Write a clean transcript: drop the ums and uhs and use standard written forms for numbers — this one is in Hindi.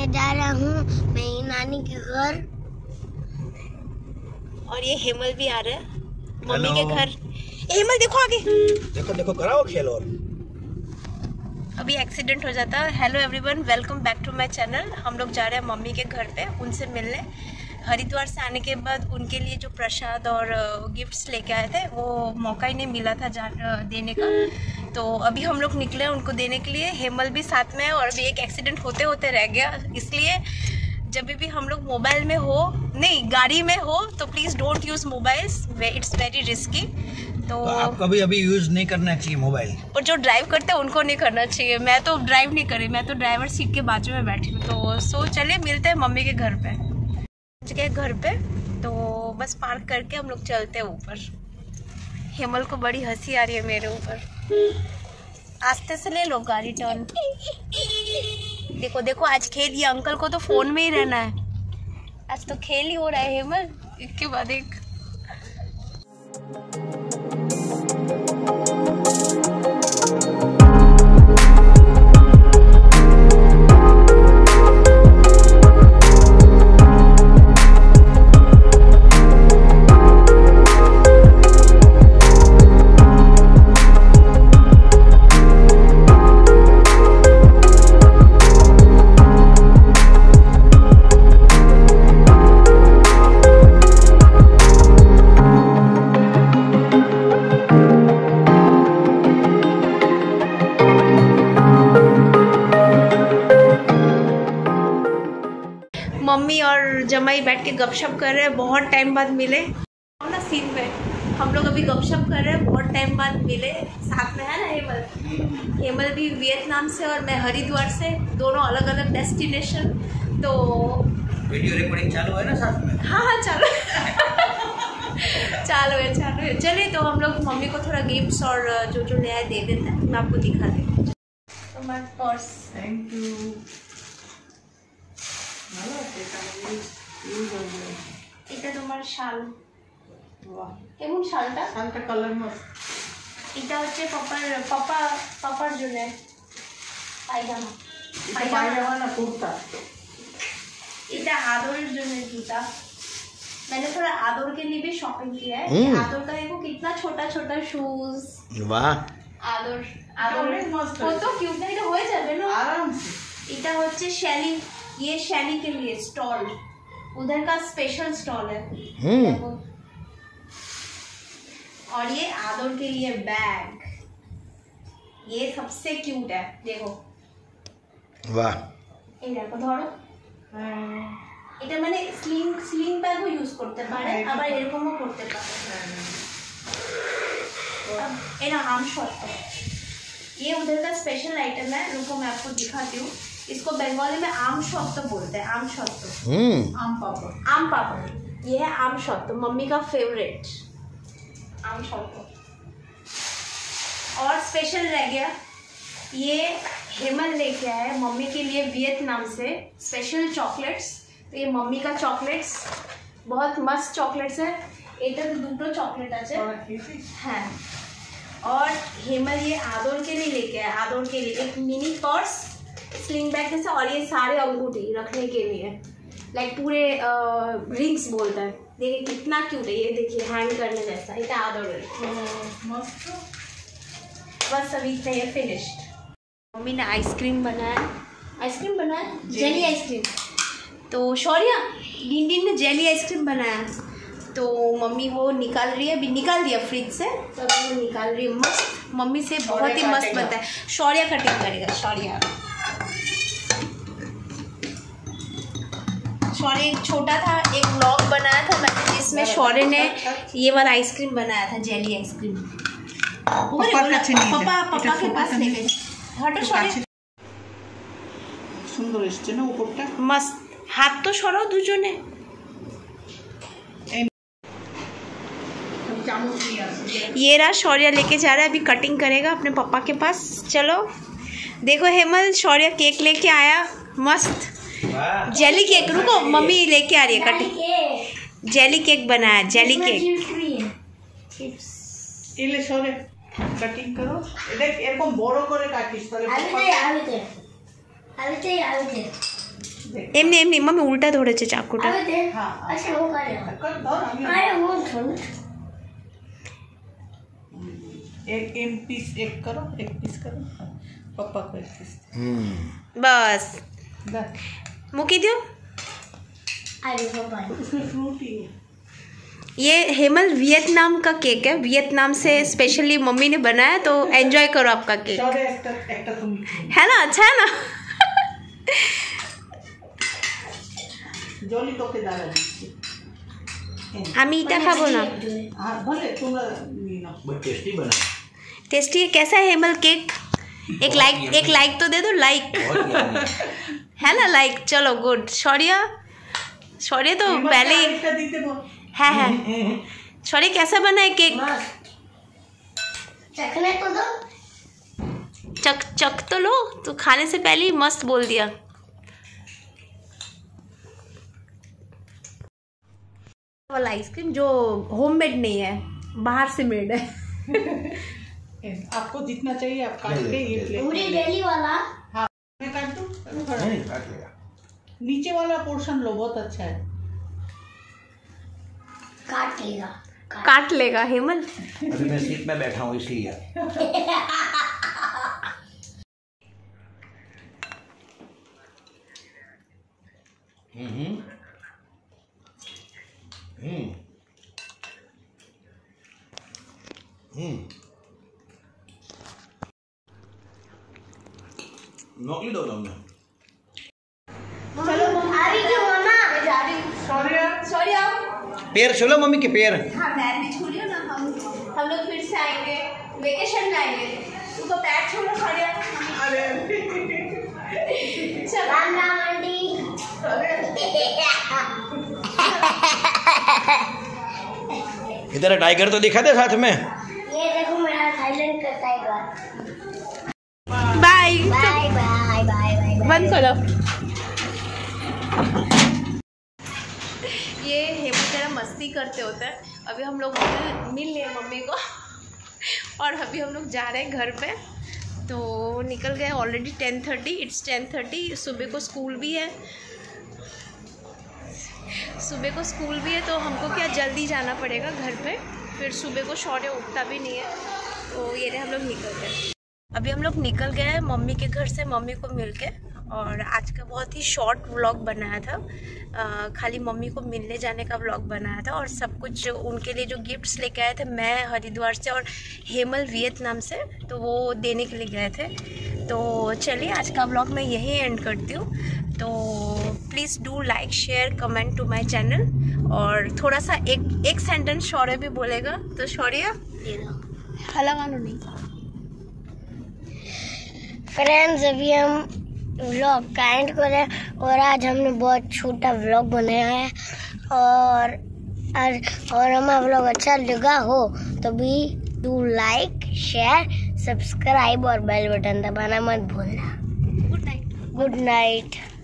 जा रहा हूँ मेरी नानी के घर। और ये हेमल भी आ रहा है मम्मी के घर। हेमल देखो आगे, देखो देखो कराओ खेल। और अभी एक्सीडेंट हो जाता है। Hello everyone, welcome back to my channel. हम लोग जा रहे हैं मम्मी के घर पे उनसे मिलने। हरिद्वार से आने के बाद उनके लिए जो प्रसाद और गिफ्ट्स लेके आए थे वो मौका ही नहीं मिला था देने का, तो अभी हम लोग निकले उनको देने के लिए। हेमल भी साथ में है और अभी एक एक्सीडेंट होते होते रह गया, इसलिए जब भी हम लोग मोबाइल में हो, नहीं गाड़ी में हो, तो please don't use mobiles, it's very risky. तो आपको भी अभी यूज़ नहीं करना चाहिए मोबाइल। और जो ड्राइव करते हैं उनको नहीं करना चाहिए। मैं तो ड्राइव नहीं करी, मैं तो ड्राइवर सीट के बाजू में बैठी हूँ। तो चलिए मिलते हैं मम्मी के घर पे। के घर पे तो बस पार्क करके हम लोग चलते हैं ऊपर। हेमल को बड़ी हंसी आ रही है मेरे ऊपर। आस्ते से ले लो गाड़ी टर्न। देखो देखो आज खेल, ये अंकल को तो फोन में ही रहना है, आज तो खेल ही हो रहा है हेमल, एक के बाद एक। मम्मी और जमाई बैठ के गपशप कर रहे हैं, बहुत टाइम बाद मिले ना सीन पे। हम लोग अभी गपशप कर रहे हैं, बहुत टाइम बाद मिले। साथ में है ना हेमल। हेमल भी वियतनाम से और मैं हरिद्वार से, दोनों अलग अलग डेस्टिनेशन। तो वीडियो रिकॉर्डिंग चालू है ना साथ में? हाँ चालू चालू है। चलिए तो हम लोग मम्मी को थोड़ा गिफ्ट्स और जो जो नया दे देते हैं मैं आपको दिखा देती। तो माय पर्स, थैंक यू। এটা তোমার শাল। কেমন শালটা? শালটা কালার মস্ত। এটা হচ্ছে পাপার জন্য পায়জামা। পায়জামা না কুর্তা। এটা आदोर जूने जूता। मैंने थोड़ा आदोर के लिए भी शॉपिंग किया है। आदोर का देखो कितना छोटा छोटा शूज। वाह, आदोर मस्त हो तो क्यूट नहीं हो जाए ना आराम से। এটা হচ্ছে शैली, ये शैली के लिए स्टॉल, उधर का स्पेशल स्टॉल है। और ये आदोर के लिए बैग, ये सबसे क्यूट है, देखो। वाह, এই দেখো ধরো, এটা মানে স্লিং ব্যাগও ইউজ করতে পারে, আবার এরকমও করতে পারে। এরা आम शॉट, ये उधर का स्पेशल आइटम है। रुको मैं आपको दिखाती हूँ। इसको बंगाली में आम शॉट बोलते हैं, आम शॉट। आम पापड़ ये है आम शॉट, मम्मी का फेवरेट आम शॉट। और स्पेशल रह गया, ये हेमल लेके आया है मम्मी के लिए वियतनाम से स्पेशल चॉकलेट्स। तो ये मम्मी का चॉकलेट्स बहुत मस्त चॉकलेट्स है। এটা তো দুটো চকলেট আছে হ্যাঁ। और हेमल ये आदोर के लिए लेके आया, आदोर के लिए एक मिनी पर्स स्लिंग बैग जैसा, और ये सारे अंगूठी रखने के लिए, लाइक पूरे रिंग्स बोलता है। देखिए कितना क्यूट है, ये देखिए हैंग करने जैसा। ये आदोर बस अभी इतना ये फिनिश्ड। मम्मी ने आइसक्रीम बनाया, जेली आइसक्रीम। तो शौर्या डिंडिन ने जेली आइसक्रीम बनाया, तो मम्मी वो निकाल रही है, अभी निकाल दिया फ्रिज से, तो अभी वो निकाल रही है। मस्त, मम्मी से बहुत ही मस्त बनता है। शौर्या कटिंग करेगा। शौर्या एक छोटा था, एक व्लॉग बनाया था मैंने, जिसमें शौर्य ने ये वाला आइसक्रीम बनाया था, जेली आइसक्रीम। पापा के पास लेके हटो शौर्य। সুন্দর এসছে না উপরটা, मस्त। हाथ तो সরাও দুজনে। ये रहा शौर्य लेके जा रहा है, अभी कटिंग करेगा अपने पापा के पास। चलो देखो हेमल, शौर्य केक लेके आया, मस्त जेली केक। रुको मम्मी लेके आ रही है कटिंग, जेली केक बनाया, जेली केक। এলে সরে কাটিং করো, এটা এরকম বড় করে কাটিস তাহলে એમને એમની મમ્મી ઉલટા ધોડે છે ચાકુટા. अबे दे हाँ अच्छा वो कर कर दो ना अभी। अरे वो थोड़ा एक पीस एक करो, एक पीस करो, पप्पा को एक पीस બસ दा। મૂકી દો. अरे वो भाई उसमें फ्रूट ही है। ये हेमल वियतनाम का केक है. वियतनाम से स्पेशली मम्मी ने बनाया, तो एंजॉय करो आपका केक. शौर्य एक तुम है ना, अच्छा है ना. জলি তোকে দাঁড়া দিচ্ছি। আমি এটা খাবো না. हाँ भले তোমরা নিয়ে নাও। बहुत टेस्टी बना है। टेस्टी है. कैसा है हेमल केक? एक लाइक तो दे दो. लाइक बहुत yummy है। है ना, लाइक. चलो गुड. शौर्य तो पहले ही একটা দিতে বল। है. शौर्य कैसा बना है केक? मस्त चखने तो दो चक तो लो. तो खाने से पहले ही मस्त बोल दिया. वाला आइसक्रीम जो होममेड नहीं है, बाहर से मेड है. आपको जितना चाहिए आप काट के ये प्लेट पूरी डेली वाला हाँ मैं काट दूँ थोड़ा। नहीं काट लेगा। नीचे वाला पोर्शन लो, बहुत अच्छा है। काट लेगा काट लेगा हेमल. अभी मैं सीट में बैठा हूँ इसलिए। नौकरी दो तुमने। चलो अभी क्यों मामा मैं जा रही हूँ. शौर्य आओ. पैर छू लो मम्मी के पैर। हाँ पैर भी छू लियो ना. हम लोग फिर से आएंगे, वेकेशन में आएंगे. तू तो पैर छू लो शौर्य. चल. राम राम आंटी इधर टाइगर तो दिखा दे साथ में। ये देखो मेरा थाईलैंड का tiger. Bye. Bye bye bye bye बंद करो. ये हेमल जरा मस्ती करते होते हैं. अभी हम लोग मिल लिए मम्मी को और अभी हम लोग जा रहे हैं घर पे. तो निकल गए ऑलरेडी 10:30. इट्स 10:30. सुबह को स्कूल भी है. तो हमको क्या जल्दी जाना पड़ेगा घर पे. फिर सुबह को शौर्य उठता भी नहीं है. तो ये रहे हम लोग निकल गए. अभी हम लोग निकल गए हैं मम्मी के घर से, मम्मी को मिलके. और आज का बहुत ही शॉर्ट व्लॉग बनाया था. खाली मम्मी को मिलने जाने का व्लॉग बनाया था. और सब कुछ उनके लिए जो गिफ्ट्स लेके आए थे मैं हरिद्वार से और हेमल वियतनाम से, तो वो देने के लिए गए थे. तो चलिए आज का व्लॉग मैं यहीं एंड करती हूँ. तो please do like share comment to my channel. और थोड़ा सा एक सेंटेंस शौर्य भी बोलेगा. तो शौर्य हलावानो नहीं. फ्रेंड्स अभी हम व्लॉग का एंड कर रहे हैं और आज हमने बहुत छोटा व्लॉग बनाया है. और हमारा व्लॉग अच्छा लगा हो तो भी डू लाइक शेयर सब्सक्राइब और बेल बटन दबाना मत भूलना. Good night. Good night.